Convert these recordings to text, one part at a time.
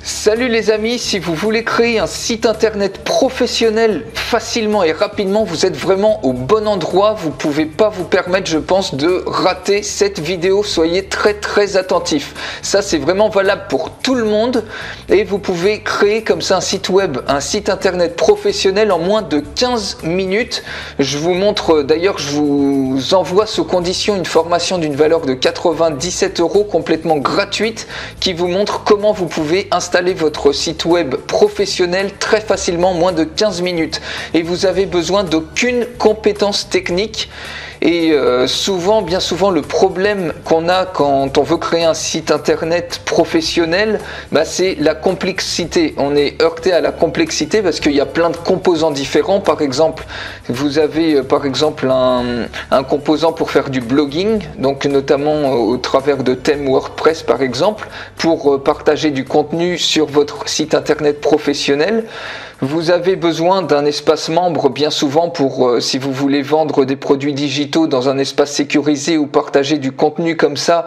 Salut les amis, si vous voulez créer un site internet professionnel facilement et rapidement, vous êtes vraiment au bon endroit. Vous ne pouvez pas vous permettre, je pense, de rater cette vidéo. Soyez très attentifs. Ça, c'est vraiment valable pour tout le monde et vous pouvez créer comme ça un site web, un site internet professionnel en moins de 15 minutes. Je vous montre, d'ailleurs, je vous envoie sous condition une formation d'une valeur de 97 € complètement gratuite qui vous montre comment vous pouvez installer votre site web professionnel très facilement en moins de 15 minutes et vous avez besoin d'aucune compétence technique. Et bien souvent, le problème qu'on a quand on veut créer un site internet professionnel, c'est la complexité. On est heurté à la complexité parce qu'il y a plein de composants différents. Par exemple, vous avez un composant pour faire du blogging, donc notamment au travers de thèmes WordPress par exemple, pour partager du contenu sur votre site internet professionnel. Vous avez besoin d'un espace membre bien souvent pour si vous voulez vendre des produits digitaux dans un espace sécurisé ou partager du contenu comme ça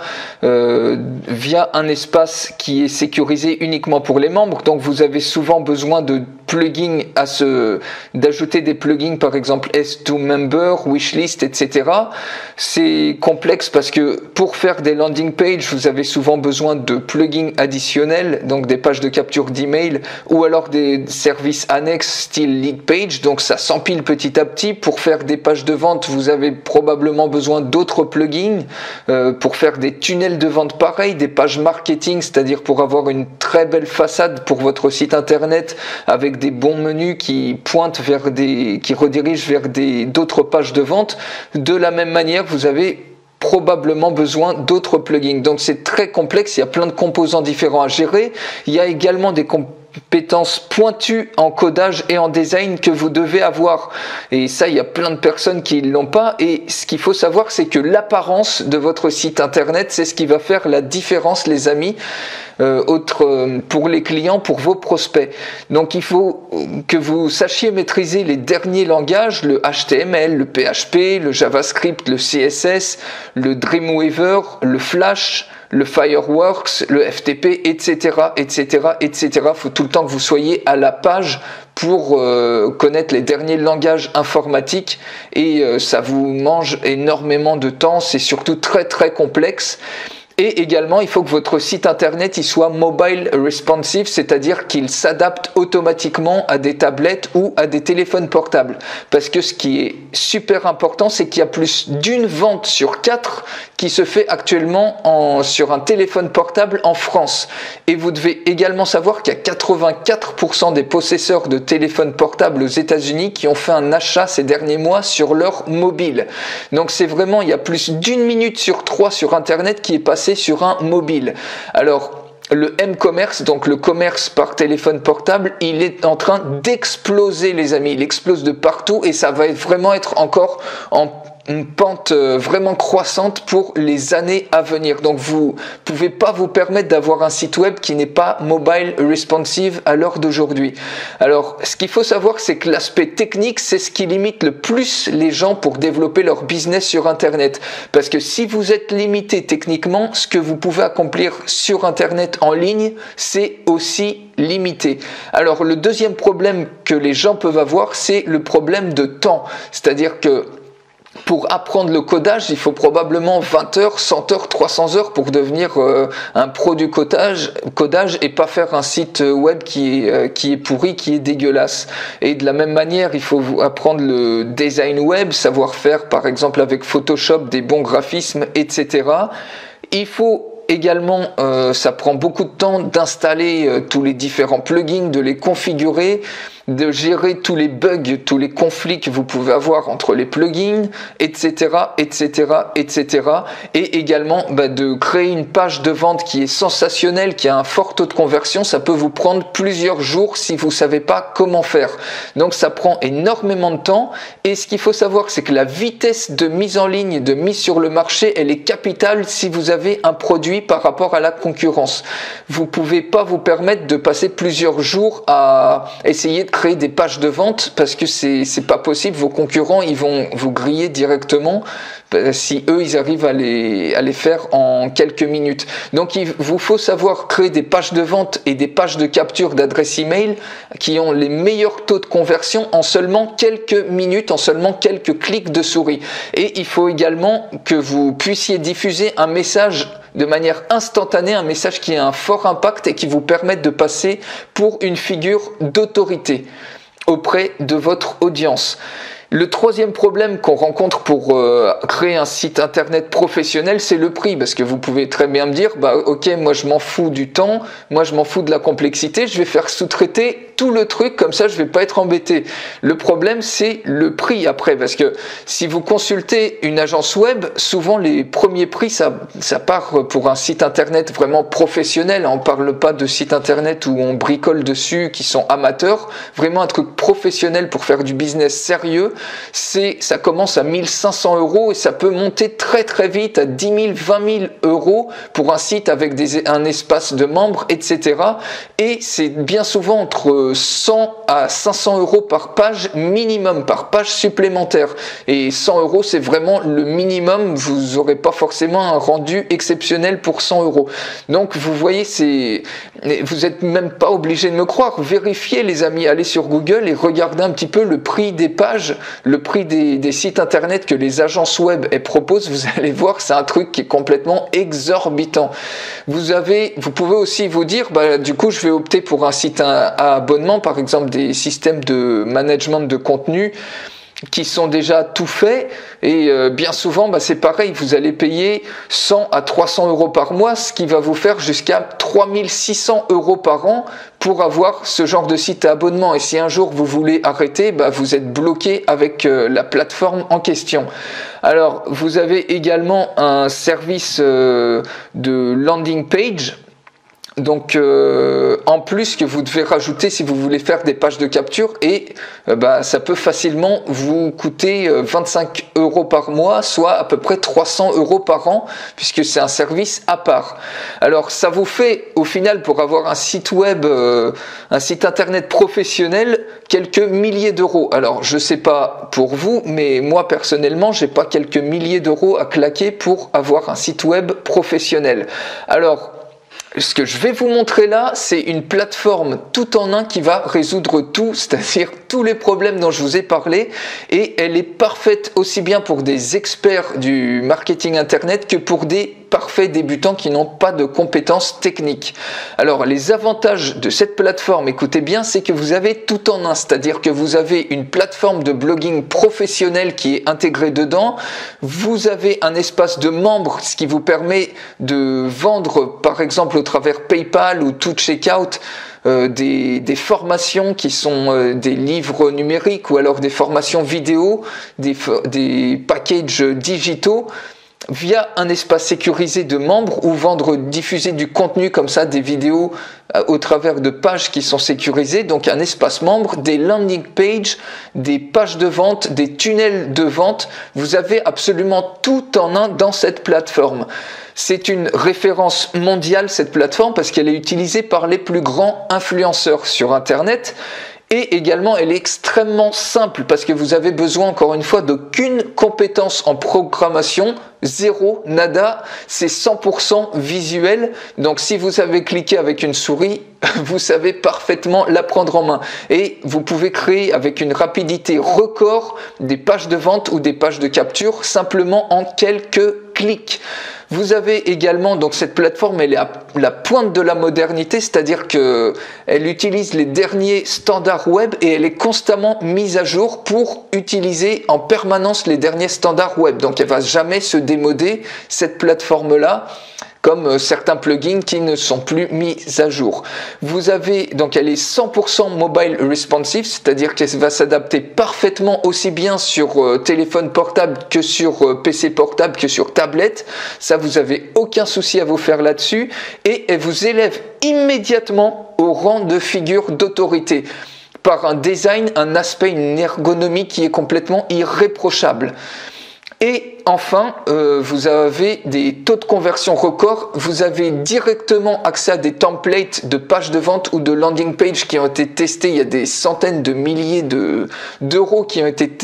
via un espace qui est sécurisé uniquement pour les membres. Donc vous avez souvent besoin de plugins d'ajouter des plugins, par exemple S2Member, Wishlist, etc. C'est complexe parce que pour faire des landing pages, vous avez souvent besoin de plugins additionnels, donc des pages de capture d'email ou alors des services annexes style lead page, donc ça s'empile petit à petit. Pour faire des pages de vente, vous avez probablement besoin d'autres plugins pour faire des tunnels de vente pareil, des pages marketing, c'est-à-dire pour avoir une très belle façade pour votre site internet avec des bons menus qui pointent qui redirigent vers d'autres pages de vente. De la même manière, vous avez probablement besoin d'autres plugins. Donc c'est très complexe, il y a plein de composants différents à gérer. Il y a également des compétences pointues en codage et en design que vous devez avoir. Et ça, il y a plein de personnes qui ne l'ont pas. Et ce qu'il faut savoir, c'est que l'apparence de votre site internet, c'est ce qui va faire la différence, les amis, pour les clients, pour vos prospects. Donc il faut que vous sachiez maîtriser les derniers langages, le HTML, le PHP, le JavaScript, le CSS, le Dreamweaver, le Flash, le Fireworks, le FTP, etc. Il faut tout le temps que vous soyez à la page pour connaître les derniers langages informatiques et ça vous mange énormément de temps, c'est surtout très complexe. Et également, il faut que votre site internet il soit mobile responsive, c'est-à-dire qu'il s'adapte automatiquement à des tablettes ou à des téléphones portables. Parce que ce qui est super important, c'est qu'il y a plus d'une vente sur 4 qui se fait actuellement sur un téléphone portable en France. Et vous devez également savoir qu'il y a 84% des possesseurs de téléphones portables aux États-Unis qui ont fait un achat ces derniers mois sur leur mobile. Donc c'est vraiment, il y a plus d'une minute sur 3 sur internet qui est passé sur un mobile. Alors le m-commerce, donc le commerce par téléphone portable, il est en train d'exploser les amis, il explose de partout et ça va vraiment être encore en une pente vraiment croissante pour les années à venir. Donc vous pouvez pas vous permettre d'avoir un site web qui n'est pas mobile responsive à l'heure d'aujourd'hui. Alors ce qu'il faut savoir, c'est que l'aspect technique, c'est ce qui limite le plus les gens pour développer leur business sur internet. Parce que si vous êtes limité techniquement, ce que vous pouvez accomplir sur internet en ligne, c'est aussi limité. Alors le deuxième problème que les gens peuvent avoir, c'est le problème de temps. C'est-à-dire que pour apprendre le codage, il faut probablement 20 heures, 100 heures, 300 heures pour devenir un pro du codage et pas faire un site web qui est pourri, qui est dégueulasse. Et de la même manière, il faut apprendre le design web, savoir faire par exemple avec Photoshop des bons graphismes, etc. Il faut également, ça prend beaucoup de temps d'installer tous les différents plugins, de les configurer, de gérer tous les bugs, tous les conflits que vous pouvez avoir entre les plugins, etc. Et également de créer une page de vente qui est sensationnelle, qui a un fort taux de conversion. Ça peut vous prendre plusieurs jours si vous ne savez pas comment faire. Donc ça prend énormément de temps et ce qu'il faut savoir, c'est que la vitesse de mise en ligne, de mise sur le marché, elle est capitale si vous avez un produit par rapport à la concurrence. Vous ne pouvez pas vous permettre de passer plusieurs jours à essayer de créer des pages de vente parce que c'est pas possible. Vos concurrents, ils vont vous griller directement si eux, ils arrivent à les faire en quelques minutes. Donc, il vous faut savoir créer des pages de vente et des pages de capture d'adresse email qui ont les meilleurs taux de conversion en seulement quelques minutes, en seulement quelques clics de souris. Et il faut également que vous puissiez diffuser un message de manière instantanée, un message qui a un fort impact et qui vous permette de passer pour une figure d'autorité auprès de votre audience. Le troisième problème qu'on rencontre pour créer un site internet professionnel, c'est le prix, parce que vous pouvez très bien me dire, bah ok, moi je m'en fous du temps, moi je m'en fous de la complexité, je vais faire sous-traiter tout le truc, comme ça je vais pas être embêté. Le problème, c'est le prix après, parce que si vous consultez une agence web, souvent les premiers prix, ça part pour un site internet vraiment professionnel. On parle pas de sites internet où on bricole dessus, qui sont amateurs, vraiment un truc professionnel pour faire du business sérieux. Ça commence à 1500 € et ça peut monter très très vite à 10 000, 20 000 € pour un site avec un espace de membres, etc. Et c'est bien souvent entre 100 à 500 € par page minimum, par page supplémentaire. Et 100 €, c'est vraiment le minimum. Vous n'aurez pas forcément un rendu exceptionnel pour 100 €. Donc vous voyez, vous n'êtes même pas obligé de me croire. Vérifiez les amis, allez sur Google et regardez un petit peu le prix des pages, le prix des sites internet que les agences web proposent. Vous allez voir, c'est un truc qui est complètement exorbitant. Vous pouvez aussi vous dire, bah, du coup, je vais opter pour un site à abonnement, par exemple des systèmes de management de contenu qui sont déjà tout faits et bien souvent bah, c'est pareil, vous allez payer 100 à 300 € par mois, ce qui va vous faire jusqu'à 3600 € par an pour avoir ce genre de site à abonnement. Et si un jour vous voulez arrêter, bah, vous êtes bloqué avec la plateforme en question. Alors vous avez également un service de landing page. Donc en plus que vous devez rajouter si vous voulez faire des pages de capture et bah, ça peut facilement vous coûter 25 € par mois, soit à peu près 300 € par an, puisque c'est un service à part. Alors ça vous fait au final, pour avoir un site web, un site internet professionnel, quelques milliers d'euros. Alors je sais pas pour vous, mais moi personnellement j'ai pas quelques milliers d'euros à claquer pour avoir un site web professionnel. Alors ce que je vais vous montrer là, c'est une plateforme tout en un qui va résoudre tout, c'est-à-dire tous les problèmes dont je vous ai parlé, et elle est parfaite aussi bien pour des experts du marketing internet que pour des parfaits débutants qui n'ont pas de compétences techniques. Alors les avantages de cette plateforme, écoutez bien, c'est que vous avez tout en un, c'est-à-dire que vous avez une plateforme de blogging professionnel qui est intégrée dedans, vous avez un espace de membres, ce qui vous permet de vendre par exemple au travers PayPal ou tout checkout des formations qui sont des livres numériques ou alors des formations vidéo, des packages digitaux via un espace sécurisé de membres ou diffuser du contenu comme ça, des vidéos au travers de pages qui sont sécurisées, donc un espace membre, des landing pages, des pages de vente, des tunnels de vente. Vous avez absolument tout en un dans cette plateforme. C'est une référence mondiale cette plateforme parce qu'elle est utilisée par les plus grands influenceurs sur Internet. Et également, elle est extrêmement simple parce que vous avez besoin, encore une fois, d'aucune compétence en programmation, zéro, nada, c'est 100% visuel. Donc, si vous avez cliqué avec une souris, vous savez parfaitement la prendre en main. Et vous pouvez créer avec une rapidité record des pages de vente ou des pages de capture simplement en quelques clics. Vous avez également, donc cette plateforme, elle est à la pointe de la modernité, c'est-à-dire que elle utilise les derniers standards web et elle est constamment mise à jour pour utiliser en permanence les derniers standards web. Donc elle va jamais se démoder, cette plateforme-là, comme certains plugins qui ne sont plus mis à jour. Vous avez, donc elle est 100% mobile responsive, c'est-à-dire qu'elle va s'adapter parfaitement aussi bien sur téléphone portable que sur PC portable que sur tablette. Ça, vous avez aucun souci à vous faire là-dessus et elle vous élève immédiatement au rang de figure d'autorité par un design, un aspect, une ergonomie qui est complètement irréprochable. Et enfin, vous avez des taux de conversion records. Vous avez directement accès à des templates de pages de vente ou de landing page qui ont été testés. Il y a des centaines de milliers d'euros qui ont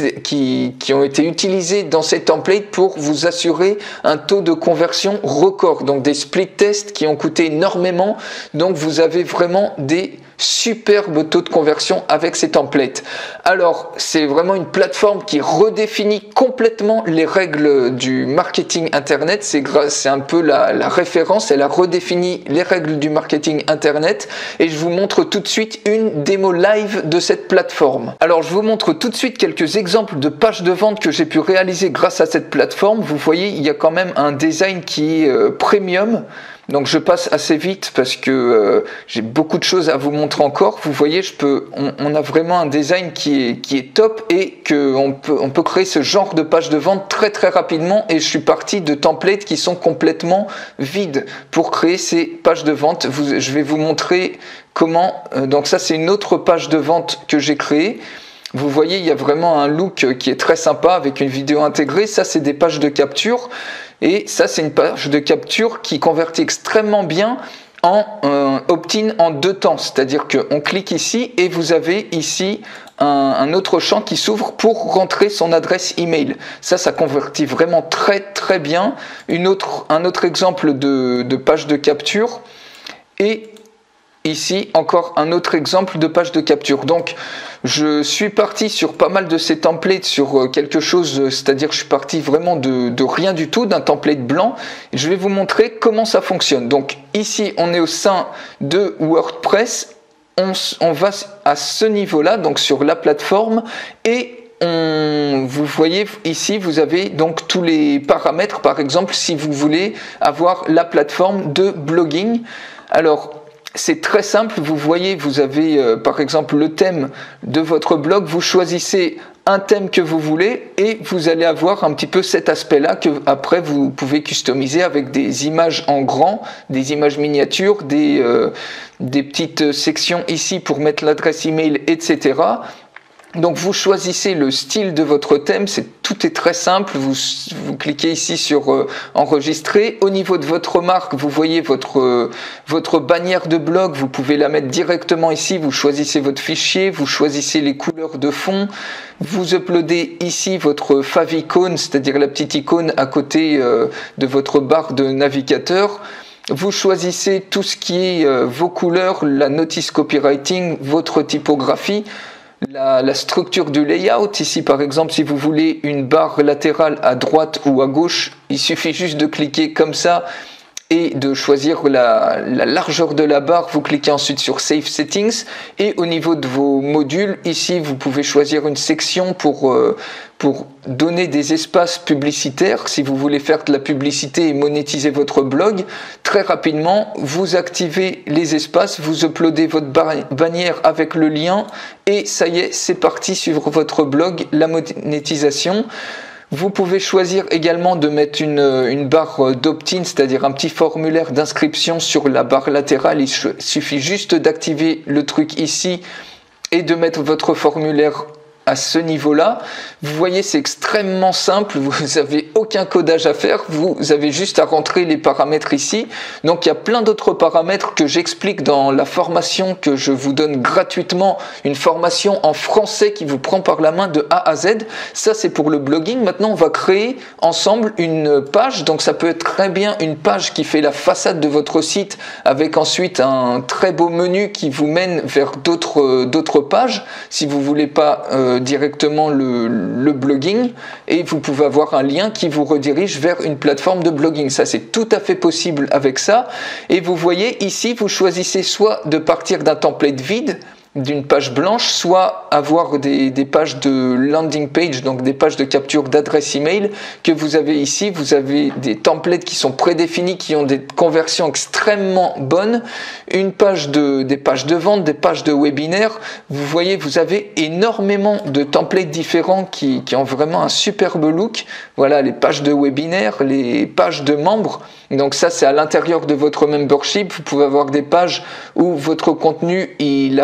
été utilisés dans ces templates pour vous assurer un taux de conversion record. Donc des split tests qui ont coûté énormément. Donc vous avez vraiment des superbe taux de conversion avec ces templates. Alors, c'est vraiment une plateforme qui redéfinit complètement les règles du marketing internet. C'est un peu la référence. Elle a redéfini les règles du marketing internet et je vous montre tout de suite une démo live de cette plateforme. Alors, je vous montre tout de suite quelques exemples de pages de vente que j'ai pu réaliser grâce à cette plateforme. Vous voyez, il y a quand même un design qui est premium. Donc je passe assez vite parce que j'ai beaucoup de choses à vous montrer encore. Vous voyez, on a vraiment un design qui est top et qu'on peut créer ce genre de page de vente très très rapidement. Et je suis parti de templates qui sont complètement vides pour créer ces pages de vente. Je vais vous montrer comment. Donc ça, c'est une autre page de vente que j'ai créée. Vous voyez, il y a vraiment un look qui est très sympa avec une vidéo intégrée. Ça, c'est des pages de capture. Et ça, c'est une page de capture qui convertit extrêmement bien en opt-in en 2 temps. C'est-à-dire qu'on clique ici et vous avez ici un autre champ qui s'ouvre pour rentrer son adresse email. Ça convertit vraiment très très bien. Un autre exemple de page de capture. Et ici, encore un autre exemple de page de capture. Donc, je suis parti sur pas mal de ces templates, sur quelque chose, c'est-à-dire je suis parti vraiment de rien du tout, d'un template blanc. Et je vais vous montrer comment ça fonctionne. Donc, ici, on est au sein de WordPress. On va à ce niveau-là, donc sur la plateforme, et vous voyez ici, vous avez donc tous les paramètres, par exemple, si vous voulez avoir la plateforme de blogging. Alors, c'est très simple, vous voyez, vous avez par exemple le thème de votre blog, vous choisissez un thème que vous voulez et vous allez avoir un petit peu cet aspect-là que après vous pouvez customiser avec des images en grand, des images miniatures, des petites sections ici pour mettre l'adresse email, etc. Donc vous choisissez le style de votre thème, tout est très simple, vous cliquez ici sur enregistrer. Au niveau de votre marque, vous voyez votre bannière de blog, vous pouvez la mettre directement ici, vous choisissez votre fichier, vous choisissez les couleurs de fond, vous uploadez ici votre favicon, c'est-à-dire la petite icône à côté de votre barre de navigateur. Vous choisissez tout ce qui est vos couleurs, la notice copywriting, votre typographie. La structure du layout, ici par exemple si vous voulez une barre latérale à droite ou à gauche, il suffit juste de cliquer comme ça et de choisir la largeur de la barre. Vous cliquez ensuite sur Save Settings et au niveau de vos modules, ici vous pouvez choisir une section pour donner des espaces publicitaires. Si vous voulez faire de la publicité et monétiser votre blog, très rapidement, vous activez les espaces, vous uploadez votre bannière avec le lien et ça y est, c'est parti sur votre blog, la monétisation. Vous pouvez choisir également de mettre une barre d'opt-in, c'est-à-dire un petit formulaire d'inscription sur la barre latérale. Il suffit juste d'activer le truc ici et de mettre votre formulaire à ce niveau-là. Vous voyez, c'est extrêmement simple, vous n'avez aucun codage à faire, vous avez juste à rentrer les paramètres ici. Donc il y a plein d'autres paramètres que j'explique dans la formation que je vous donne gratuitement, une formation en français qui vous prend par la main de A à Z. Ça c'est pour le blogging. Maintenant on va créer ensemble une page, donc ça peut être très bien une page qui fait la façade de votre site avec ensuite un très beau menu qui vous mène vers d'autres pages si vous voulez pas directement le blogging, et vous pouvez avoir un lien qui vous redirige vers une plateforme de blogging. Ça c'est tout à fait possible avec ça. Et vous voyez ici, vous choisissez soit de partir d'un template vide, d'une page blanche, soit avoir des pages de landing page, donc des pages de capture d'adresse email que vous avez ici. Vous avez des templates qui sont prédéfinis, qui ont des conversions extrêmement bonnes, des pages de vente, des pages de webinaire. Vous voyez, vous avez énormément de templates différents qui ont vraiment un superbe look. Voilà, les pages de webinaire, les pages de membres. Donc ça, c'est à l'intérieur de votre membership. Vous pouvez avoir des pages où votre contenu, il apparaît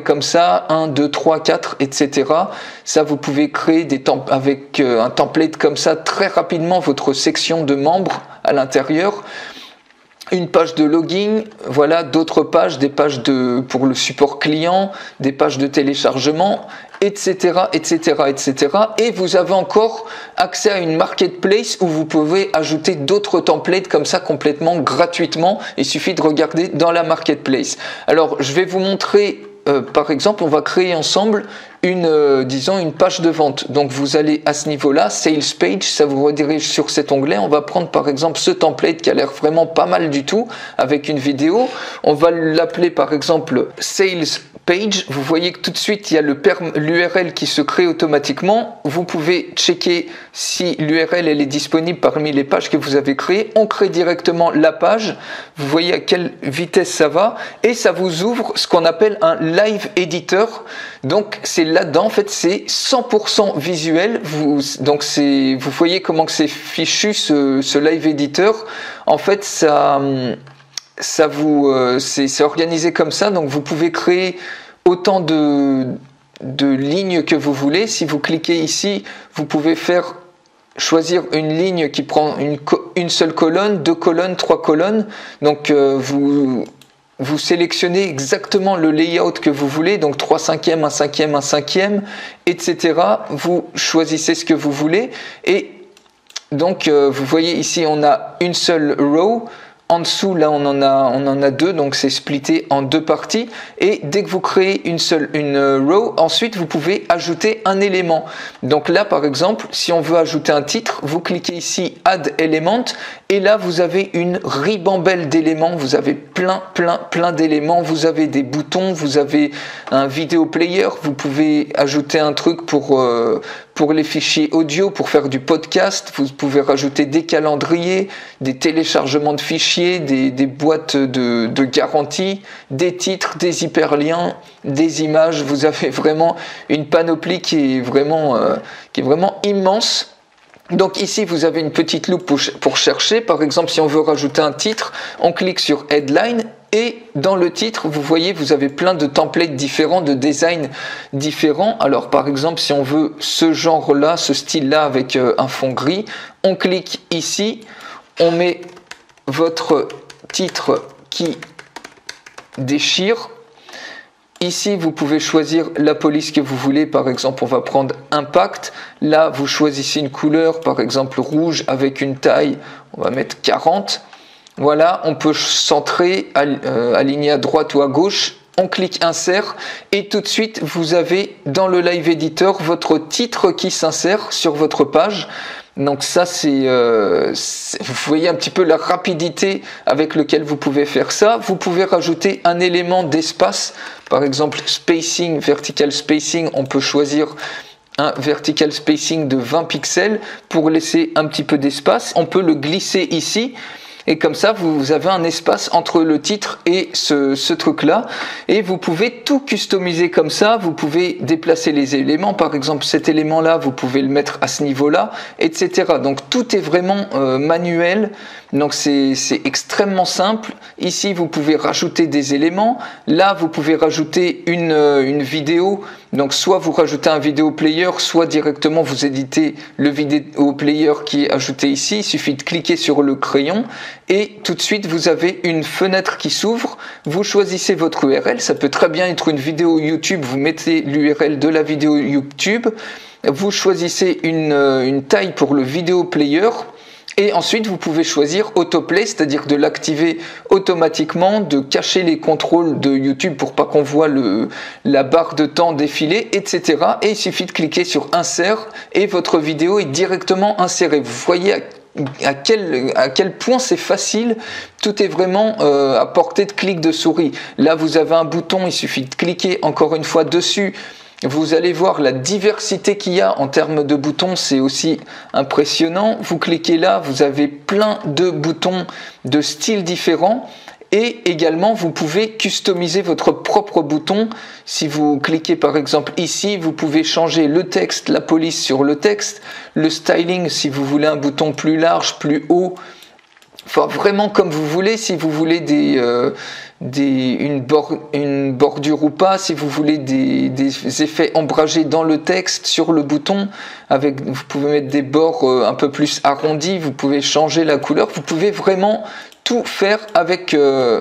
comme ça, 1, 2, 3, 4, etc. Ça, vous pouvez créer avec un template comme ça très rapidement votre section de membres à l'intérieur. Une page de login, voilà, d'autres pages, des pages pour le support client, des pages de téléchargement, etc., etc., etc. Et vous avez encore accès à une marketplace où vous pouvez ajouter d'autres templates comme ça complètement gratuitement. Il suffit de regarder dans la marketplace. Alors, je vais vous montrer, par exemple, on va créer ensemble disons une page de vente. Donc vous allez à ce niveau-là, Sales Page, ça vous redirige sur cet onglet. On va prendre par exemple ce template qui a l'air vraiment pas mal du tout avec une vidéo. On va l'appeler par exemple Sales Page. Vous voyez que tout de suite il y a l'URL qui se crée automatiquement. Vous pouvez checker si l'URL elle est disponible parmi les pages que vous avez créées. On crée directement la page. Vous voyez à quelle vitesse ça va et ça vous ouvre ce qu'on appelle un live editor. Donc c'est là-dedans, en fait, c'est 100% visuel. Donc vous voyez comment que c'est fichu ce live editor. En fait, c'est organisé comme ça. Donc vous pouvez créer autant de lignes que vous voulez. Si vous cliquez ici, vous pouvez choisir une ligne qui prend une seule colonne, 2 colonnes, 3 colonnes. Donc vous sélectionnez exactement le layout que vous voulez, donc 3 cinquièmes, 1 cinquième, 1 cinquième, etc. Vous choisissez ce que vous voulez. Et donc, vous voyez ici, on a une seule row. En dessous, là, on en a 2, donc c'est splitté en 2 parties. Et dès que vous créez une row, ensuite, vous pouvez ajouter un élément. Donc là, par exemple, si on veut ajouter un titre, vous cliquez ici Add Element. Et là, vous avez une ribambelle d'éléments. Vous avez plein d'éléments. Vous avez des boutons, vous avez un vidéo player. Vous pouvez ajouter un truc pour les fichiers audio, pour faire du podcast. Vous pouvez rajouter des calendriers, des téléchargements de fichiers, des boîtes de garantie, des titres, des hyperliens, des images. Vous avez vraiment une panoplie qui est vraiment immense. Donc ici, vous avez une petite loupe pour chercher. Par exemple, si on veut rajouter un titre, on clique sur Headline. Et dans le titre, vous voyez, vous avez plein de templates différents, de designs différents. Alors par exemple, si on veut ce genre-là, ce style-là avec un fond gris, on clique ici, on met votre titre qui déchire. Ici, vous pouvez choisir la police que vous voulez. Par exemple, on va prendre Impact. Là, vous choisissez une couleur, par exemple rouge avec une taille, on va mettre 40. Voilà, on peut centrer, aligner à droite ou à gauche. On clique Insert et tout de suite, vous avez dans le Live Editor votre titre qui s'insère sur votre page. Donc ça, vous voyez un petit peu la rapidité avec laquelle vous pouvez faire ça. Vous pouvez rajouter un élément d'espace, par exemple spacing, vertical spacing. On peut choisir un vertical spacing de 20 pixels pour laisser un petit peu d'espace. On peut le glisser ici. Et comme ça, vous avez un espace entre le titre et ce truc-là. Et vous pouvez tout customiser comme ça. Vous pouvez déplacer les éléments. Par exemple, cet élément-là, vous pouvez le mettre à ce niveau-là, etc. Donc, tout est vraiment manuel. Donc, c'est extrêmement simple. Ici, vous pouvez rajouter des éléments. Là, vous pouvez rajouter une vidéo. Donc, soit vous rajoutez un vidéo player, soit directement vous éditez le vidéo player qui est ajouté ici. Il suffit de cliquer sur le crayon et tout de suite, vous avez une fenêtre qui s'ouvre. Vous choisissez votre URL. Ça peut très bien être une vidéo YouTube. Vous mettez l'URL de la vidéo YouTube. Vous choisissez une taille pour le vidéo player. Et ensuite, vous pouvez choisir Autoplay, c'est-à-dire de l'activer automatiquement, de cacher les contrôles de YouTube pour pas qu'on voit la barre de temps défiler, etc. Et il suffit de cliquer sur Insert et votre vidéo est directement insérée. Vous voyez à quel point c'est facile, tout est vraiment à portée de clic de souris. Là, vous avez un bouton, il suffit de cliquer encore une fois dessus. Vous allez voir la diversité qu'il y a en termes de boutons, c'est aussi impressionnant. Vous cliquez là, vous avez plein de boutons de styles différents. Et également, vous pouvez customiser votre propre bouton. Si vous cliquez par exemple ici, vous pouvez changer le texte, la police sur le texte, le styling si vous voulez un bouton plus large, plus haut. Enfin, vraiment comme vous voulez. Si vous voulez une bordure ou pas, si vous voulez des effets ombragés dans le texte sur le bouton, vous pouvez mettre des bords un peu plus arrondis, vous pouvez changer la couleur, vous pouvez vraiment tout faire avec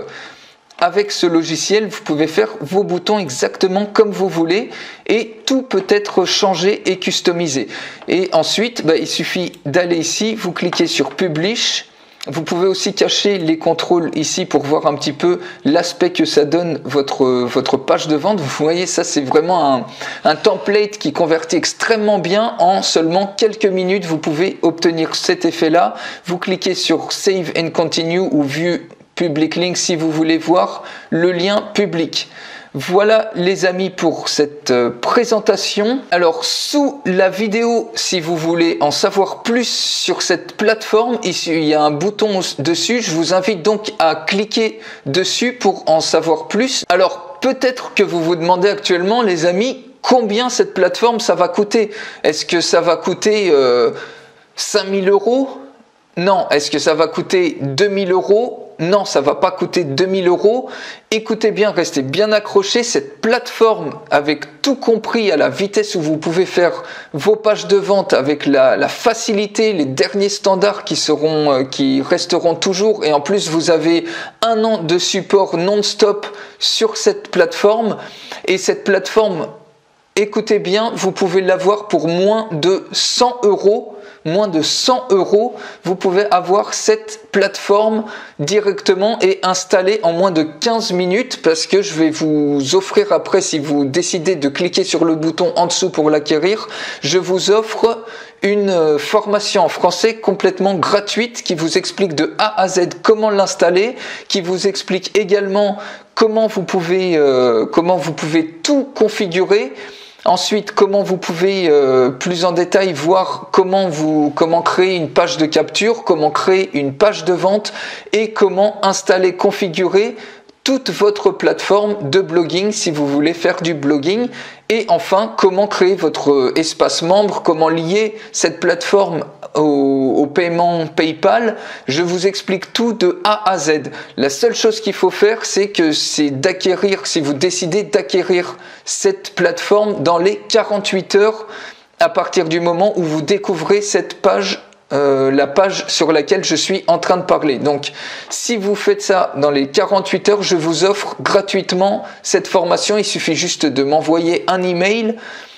ce logiciel. Vous pouvez faire vos boutons exactement comme vous voulez et tout peut être changé et customisé. Et ensuite, il suffit d'aller ici, vous cliquez sur Publish. Vous pouvez aussi cacher les contrôles ici pour voir un petit peu l'aspect que ça donne votre page de vente. Vous voyez, ça c'est vraiment un template qui convertit extrêmement bien. En seulement quelques minutes, vous pouvez obtenir cet effet-là. Vous cliquez sur Save and Continue ou View Public Link si vous voulez voir le lien public. Voilà les amis pour cette présentation. Alors sous la vidéo, si vous voulez en savoir plus sur cette plateforme, ici il y a un bouton dessus. Je vous invite donc à cliquer dessus pour en savoir plus. Alors peut-être que vous vous demandez actuellement les amis, combien cette plateforme ça va coûter? Est-ce que ça va coûter 5000 €? Non. Est-ce que ça va coûter 2000 €? Non, ça va pas coûter 2000 €. Écoutez bien, restez bien accrochés. Cette plateforme, avec tout compris à la vitesse où vous pouvez faire vos pages de vente, avec la facilité, les derniers standards qui resteront toujours. Et en plus, vous avez 1 an de support non-stop sur cette plateforme. Et cette plateforme, écoutez bien, vous pouvez l'avoir pour moins de 100 €. Moins de 100 €, vous pouvez avoir cette plateforme directement et installée en moins de 15 minutes parce que je vais vous offrir après, si vous décidez de cliquer sur le bouton en dessous pour l'acquérir, je vous offre une formation en français complètement gratuite qui vous explique de A à Z comment l'installer, qui vous explique également comment vous pouvez tout configurer. Ensuite, comment vous pouvez plus en détail voir comment créer une page de capture, comment créer une page de vente et comment installer, configurer toute votre plateforme de blogging si vous voulez faire du blogging. Et enfin, comment créer votre espace membre, comment lier cette plateforme au paiement PayPal. Je vous explique tout de A à Z. La seule chose qu'il faut faire, c'est d'acquérir, si vous décidez d'acquérir cette plateforme dans les 48 heures à partir du moment où vous découvrez cette page, la page sur laquelle je suis en train de parler. Donc, si vous faites ça dans les 48 heures, je vous offre gratuitement cette formation. Il suffit juste de m'envoyer un email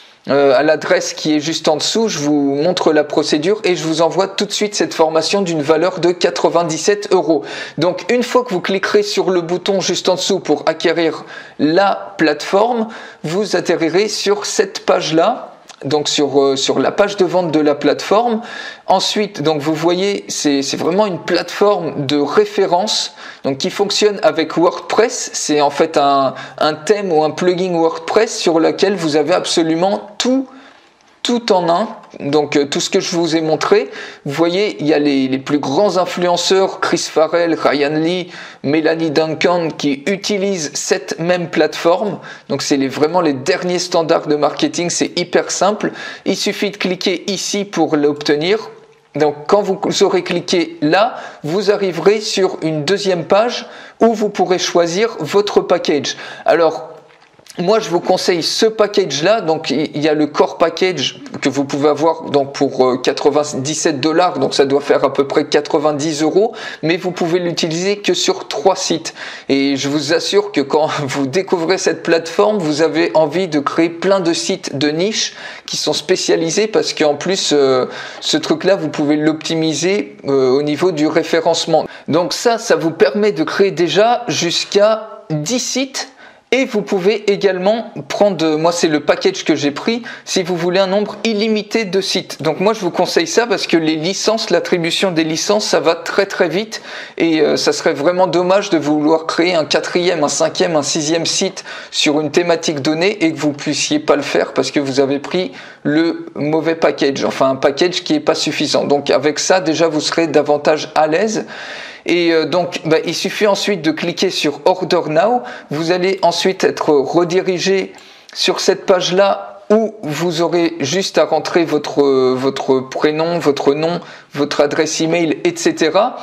à l'adresse qui est juste en dessous. Je vous montre la procédure et je vous envoie tout de suite cette formation d'une valeur de 97 €. Donc, une fois que vous cliquerez sur le bouton juste en dessous pour acquérir la plateforme, vous atterrirez sur cette page-là. Donc sur la page de vente de la plateforme. Ensuite, donc vous voyez, c'est vraiment une plateforme de référence donc qui fonctionne avec WordPress. C'est en fait un thème ou un plugin WordPress sur lequel vous avez absolument tout en un. Donc tout ce que je vous ai montré, vous voyez, il y a les plus grands influenceurs, Chris Farrell, Ryan Lee, Melanie Duncan, qui utilisent cette même plateforme. Donc c'est vraiment les derniers standards de marketing, c'est hyper simple. Il suffit de cliquer ici pour l'obtenir. Donc quand vous aurez cliqué là, vous arriverez sur une deuxième page où vous pourrez choisir votre package. Alors moi, je vous conseille ce package-là. Donc, il y a le Core Package que vous pouvez avoir donc pour 97 $. Donc, ça doit faire à peu près 90 €. Mais vous pouvez l'utiliser que sur 3 sites. Et je vous assure que quand vous découvrez cette plateforme, vous avez envie de créer plein de sites de niche qui sont spécialisés parce qu'en plus, ce truc-là, vous pouvez l'optimiser au niveau du référencement. Donc, ça vous permet de créer déjà jusqu'à 10 sites. Et vous pouvez également prendre, moi c'est le package que j'ai pris, si vous voulez un nombre illimité de sites. Donc moi je vous conseille ça parce que les licences, l'attribution des licences, ça va très très vite. Et ça serait vraiment dommage de vouloir créer un 4e, un 5e, un 6e site sur une thématique donnée et que vous puissiez pas le faire parce que vous avez pris le mauvais package. Enfin un package qui est pas suffisant. Donc avec ça déjà vous serez davantage à l'aise. Et donc il suffit ensuite de cliquer sur Order Now. Vous allez ensuite être redirigé sur cette page là où vous aurez juste à rentrer votre prénom, votre nom, votre adresse email, etc.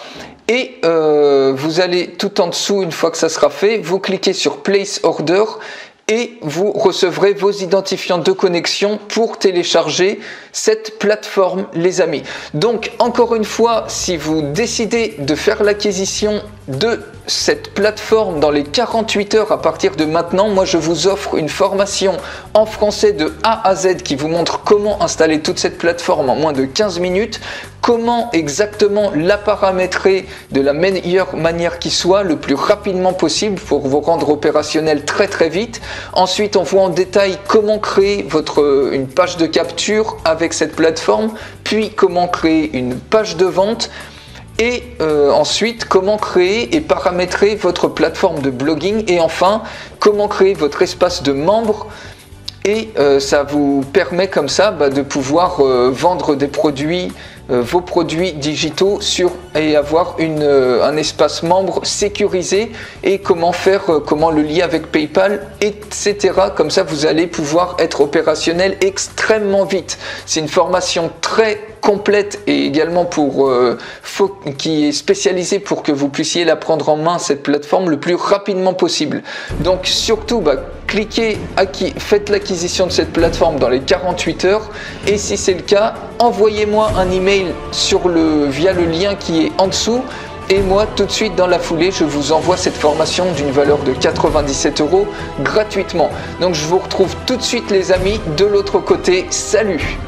Et vous allez tout en dessous, une fois que ça sera fait, vous cliquez sur Place Order et vous recevrez vos identifiants de connexion pour télécharger cette plateforme, les amis. Donc, encore une fois, si vous décidez de faire l'acquisition de cette plateforme dans les 48 heures à partir de maintenant, moi je vous offre une formation en français de A à Z qui vous montre comment installer toute cette plateforme en moins de 15 minutes, comment exactement la paramétrer de la meilleure manière qui soit, le plus rapidement possible pour vous rendre opérationnel très très vite. Ensuite, on voit en détail comment créer une page de capture avec cette plateforme, puis comment créer une page de vente. Et ensuite, comment créer et paramétrer votre plateforme de blogging. Et enfin, comment créer votre espace de membres. Et ça vous permet comme ça de pouvoir vendre des produits, vos produits digitaux et avoir un espace membre sécurisé. Et comment le lier avec PayPal, etc. Comme ça, vous allez pouvoir être opérationnel extrêmement vite. C'est une formation très complète et également qui est spécialisée pour que vous puissiez la prendre en main, cette plateforme, le plus rapidement possible. Donc surtout, faites l'acquisition de cette plateforme dans les 48 heures et si c'est le cas, envoyez-moi un email via le lien qui est en dessous. Et moi, tout de suite dans la foulée, je vous envoie cette formation d'une valeur de 97 € gratuitement. Donc je vous retrouve tout de suite les amis de l'autre côté. Salut!